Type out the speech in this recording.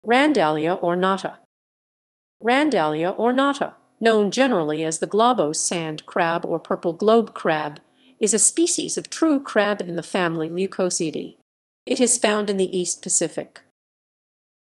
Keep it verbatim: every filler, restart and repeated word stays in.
Randallia ornata. Randallia ornata, known generally as the globose sand crab or purple globe crab, is a species of true crab in the family Leucosiidae. It is found in the East Pacific.